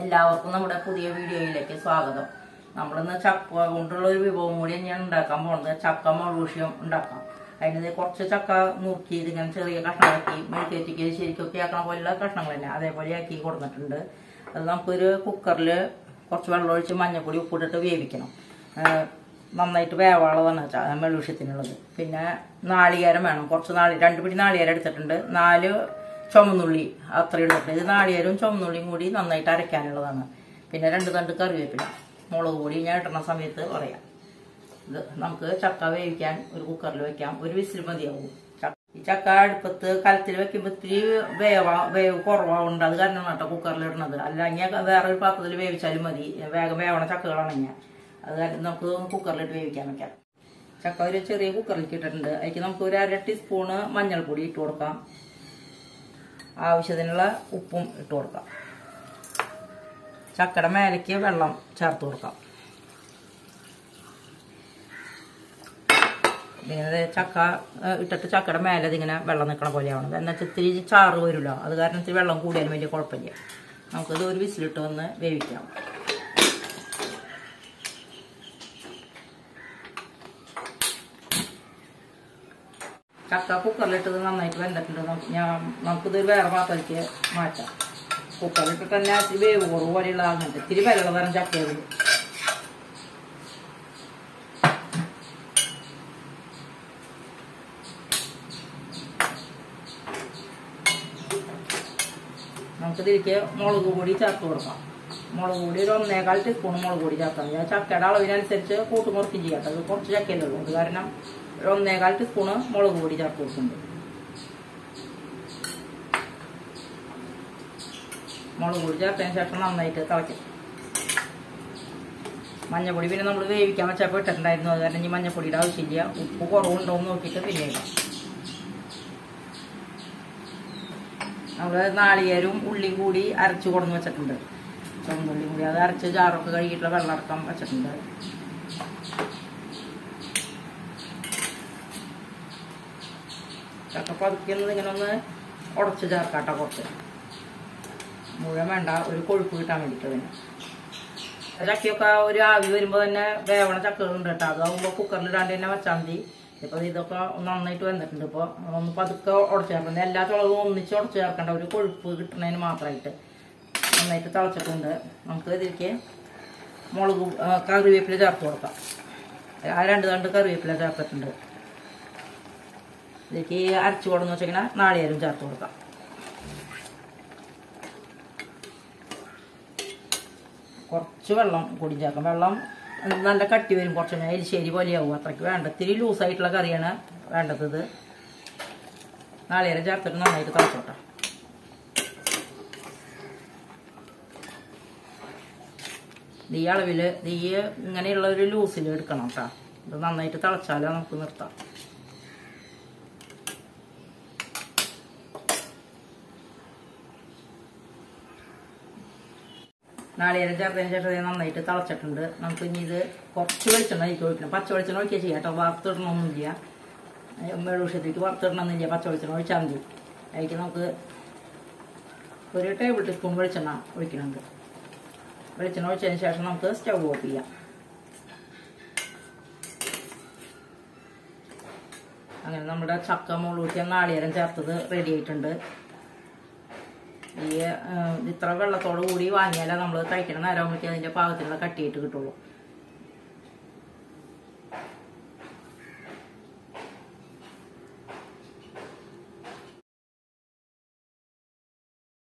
എല്ലാവർക്കും നമ്മുടെ പുതിയ വീഡിയോയിലേക്ക് സ്വാഗതം. നമ്മളിന്ന് ചക്ക കൊണ്ടുള്ള ഒരു വിഭവം കൂടി ഞാൻ ഉണ്ടാക്കാൻ പോകുന്നത് ചക്ക മുഴുവൻ ഉണ്ടാക്കാം. അതിന് കുറച്ച് ചക്ക നുറുക്കി ഇതിങ്ങനെ ചെറിയ കഷ്ണമാക്കി മെഴുക്കേറ്റിക്ക് ശരിക്കൊക്കെ ആക്കണ പോലെയുള്ള കഷ്ണങ്ങൾ തന്നെ അതേപോലെ ആക്കി കൊടുത്തിട്ടുണ്ട്. അത് നമുക്കൊരു കുക്കറിൽ കുറച്ച് വെള്ളം ഒഴിച്ച് മഞ്ഞപ്പൊടി ഉപ്പിട്ടിട്ട് വേവിക്കണം. നന്നായിട്ട് വേവാളതാണ് മെഴുഷ്യത്തിനുള്ളത്. പിന്നെ നാളികേരം വേണം. കുറച്ച് 2 പിടി നാളികേരം എടുത്തിട്ടുണ്ട്. 4 ചുമന്നുള്ളി അത്ര എടുത്തിട്ടുണ്ട്. ഇത് നാളികേരവും ചുമന്നുള്ളിയും കൂടി നന്നായിട്ട് അരയ്ക്കാനുള്ളതാണ്. പിന്നെ 2 തണ്ട് കറിവേപ്പില, മുളക് പൊടി ഞാൻ ഇട്ടുന്ന സമയത്ത് പറയാം. ഇത് നമുക്ക് ചക്ക വേവിക്കാൻ ഒരു കുക്കറിൽ വെക്കാം. ഒരു വിസിൽ മതിയാവും. ഈ ചക്ക അടുപ്പത്ത് കലത്തിൽ വെക്കുമ്പോൾ ഇത്തിരി വേവ് കുറവാവുണ്ട്. അത് കാരണം കേട്ടോ കുക്കറിൽ ഇടുന്നത്. അല്ലെങ്കിൽ വേറൊരു പാത്രത്തിൽ വേവിച്ചാലും മതി. വേഗം വേവണ ചക്കകളാണെങ്കിൽ അത് കാരണം നമുക്ക് കുക്കറിലിട്ട് വേവിക്കാൻ വെക്കാം. ചക്ക ഒരു ചെറിയ കുക്കറിലേക്ക് ഇട്ടിട്ടുണ്ട്. അതിലേക്ക് നമുക്ക് ഒരു 1/2 ടീസ്പൂണ് മഞ്ഞൾപ്പൊടി ഇട്ട് കൊടുക്കാം. ആവശ്യത്തിനുള്ള ഉപ്പും ഇട്ട് കൊടുക്കാം. ചക്കയുടെ മേലേക്ക് വെള്ളം ചേർത്ത് കൊടുക്കാം. ഇങ്ങനെ ചക്ക ഇട്ടിട്ട് ചക്കയുടെ മേലെ ഇതിങ്ങനെ വെള്ളം നിൽക്കണ പോലെയാണ്. എന്നുവെച്ചാൽ ഇത്തിരി ചാറ് വരില്ല. അത് കാരണം ഇത്തിരി വെള്ളം കൂടിയാലും വലിയ കുഴപ്പമില്ല. നമുക്കത് ഒരു വിസിലിട്ട് വന്ന് വേവിക്കാം. ചക്ക കുക്കറിലിട്ടത് നന്നായിട്ട് വെന്തിട്ടുണ്ട്. നമുക്കിതൊരു വേറെ പാത്രത്തിലേക്ക് മാറ്റാം. കുക്കറിലിട്ടിട്ട് തന്നെ ഇത്തിരി വേവ് കുറവ് പോലെയുള്ള അങ്ങനത്തെ ഇത്തിരി വിലകൾ തരം ചക്കയുള്ളൂ. നമുക്കിതിലേക്ക് മുളക് പൊടി ചേർത്ത് കൊടുക്കാം. മുളക് പൊടി ഒരു 1.25 ടീസ്പൂൺ മുളക് പൊടി ചേർത്താൽ മതി. ചക്കയുടെ അളവിനനുസരിച്ച് കൂട്ടുമുറക്കും ചെയ്യാം. അത് കുറച്ച് ചക്കയല്ലേ ഉള്ളൂ. അത് കാരണം ഒരു 1.25 ടീസ്പൂണ് മുളക് പൊടി ചേർത്ത് കൊടുക്കുന്നുണ്ട്. മുളക് പൊടി ചേർത്തതിന് ശേഷം നന്നായിട്ട് തിളയ്ക്കും. മഞ്ഞപ്പൊടി പിന്നെ നമ്മൾ വേവിക്കാൻ വെച്ചപ്പോൾ ഇട്ടിട്ടുണ്ടായിരുന്നു. അത് കാരണം ഇനി മഞ്ഞപ്പൊടിയുടെ ആവശ്യമില്ല. ഉപ്പ് കുറവുണ്ടോ എന്ന് നോക്കിയിട്ട് പിന്നെ ഇടാം. നമ്മൾ നാളികേരവും ഉള്ളിയും കൂടി അരച്ച് കൊടുന്ന് വെച്ചിട്ടുണ്ട്. ചുവന്നുള്ളിയും കൂടി അത് അരച്ച് ജാറൊക്കെ കഴുകിയിട്ടുള്ള വെള്ളമടക്കം വെച്ചിട്ടുണ്ട്. ചക്ക പതുക്കുന്നത് ഇങ്ങനെ ഒന്ന് ഉടച്ച് ചേർക്കാട്ടോ. കുറച്ച് മുഴുവൻ വേണ്ട, ഒരു കൊഴുപ്പ് കിട്ടാൻ വേണ്ടിയിട്ട്. തന്നെ ചക്കയൊക്കെ ഒരു ആവി വരുമ്പോൾ തന്നെ വേവണ ചക്കകളുണ്ട് കേട്ടോ. അതാവുമ്പോൾ കുക്കറിലിടാണ്ട് തന്നെ വെച്ചാൽ മതി. ഇപ്പം ഇതൊക്കെ നന്നായിട്ട് വന്നിട്ടുണ്ട്. ഇപ്പോൾ ഒന്ന് പതുക്കെ ഉടച്ച് ചേർക്കുന്നത്. എല്ലാ ചുളവും ഒന്നിച്ച് ഉടച്ച് ചേർക്കേണ്ട, ഒരു കൊഴുപ്പ് കിട്ടുന്നതിന് മാത്രമായിട്ട് നന്നായിട്ട് തിളച്ചിട്ടുണ്ട്. നമുക്ക് ഇതിലേക്ക് കറിവേപ്പില ചേർത്ത് കൊടുക്കാം. 2 തണ്ട് കറിവേപ്പില ചേർത്തിട്ടുണ്ട്. ഇതിലേക്ക് അരച്ചു കൊടുന്ന് വെച്ചിങ്ങനെ നാളികേരം ചേർത്ത് കൊടുക്കാം. കുറച്ച് വെള്ളം കൂടി ചേർക്കാം. വെള്ളം നല്ല കട്ടി വരും. കുറച്ച് എലിശ്ശേരി പോലെയാവും. അത്രയ്ക്ക് വേണ്ട. ഇത്തിരി ലൂസായിട്ടുള്ള കറിയാണ് വേണ്ടത്. നാളികേരം ചേർത്തിട്ട് നന്നായിട്ട് തിളച്ചോട്ടെ. ഈ അളവിൽ ഇങ്ങനെയുള്ള ഒരു ലൂസിൽ എടുക്കണം കേട്ടോ. ഇത് നന്നായിട്ട് തിളച്ചാലേ നമുക്ക് നിർത്താം. നാളികേരം ചേർത്തതിന് ശേഷം നന്നായിട്ട് തിളച്ചിട്ടുണ്ട്. നമുക്ക് ഇനി ഇത് കുറച്ച് വെളിച്ചെണ്ണ അതിലേക്ക് ഒഴിക്കണം. പച്ച വെളിച്ചെണ്ണ ഒഴിക്കുക ചെയ്യാം കേട്ടോ. വറുത്തിടണമൊന്നുമില്ല. മെഴുഷ്യത്തേക്ക് വറുത്തിടണമെന്നില്ല. പച്ച വെളിച്ചെണ്ണ ഒഴിച്ചാൽ മതി. അതിലേക്ക് നമുക്ക് ഒരു ടേബിൾ ടീസ്പൂൺ വെളിച്ചെണ്ണ ഒഴിക്കുന്നുണ്ട്. വെളിച്ചെണ്ണ ഒഴിച്ചതിന് ശേഷം നമുക്ക് സ്റ്റവ് ഓഫ് ചെയ്യാം. അങ്ങനെ നമ്മുടെ ചക്ക മുഴുവൻ നാളികേരം ചേർത്തത് റെഡി ആയിട്ടുണ്ട്. ഈ ഇത്ര വെള്ളത്തോടു കൂടി വാങ്ങിയാലേ നമ്മൾ കഴിക്കണ നേരമാകുമ്പോഴേക്കും അതിൻ്റെ പാകത്തിലുള്ള കട്ടിയായിട്ട് കിട്ടുള്ളൂ.